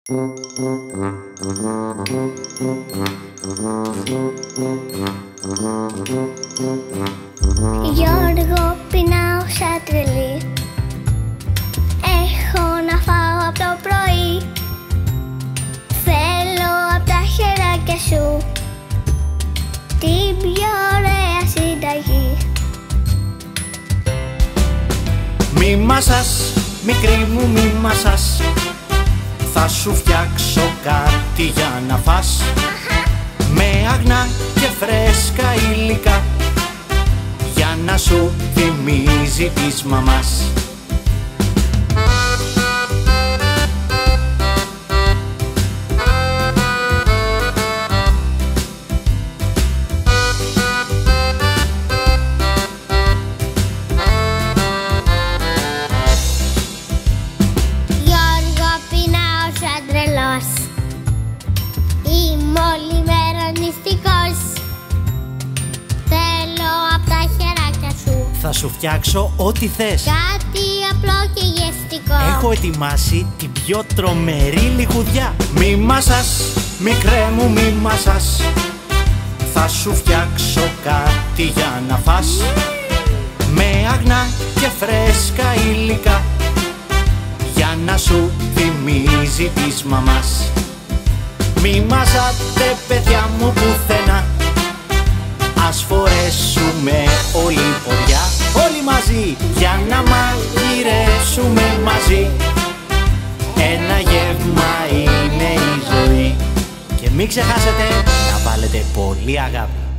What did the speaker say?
Γιώργο, πεινάω σαν τρελή. Έχω να φάω από το πρωί. Θέλω απ' τα χεράκια σου την πιο ωραία συνταγή. Μη μασάς, μικρή μου μη μασάς, θα σου φτιάξω κάτι για να φας. Με αγνά και φρέσκα υλικά, για να σου θυμίζει της μαμάς. Γιώργο, πεινάω σαν τρελός. Είμαι όλη μέρα νηστικός. Θέλω απ' τα χεράκια σου Θα σου φτιάξω ό,τι θες. κάτι απλό και γευστικό. Έχω ετοιμάσει την πιο τρομερή λιχουδιά. Μη μασάς, μικρέ μου μη μασάς, θα σου φτιάξω κάτι για να φας. Με αγνά και φρέσκα υλικά, για να σου θυμίζει της μαμάς. Μη μασάτε παιδιά μου πουθενά, ας φορέσουμε όλη ποδιά, όλοι μαζί, για να μαγειρέψουμε μαζί. Ένα γεύμα είναι η ζωή. Και μην ξεχάσετε να βάλετε πολύ αγάπη.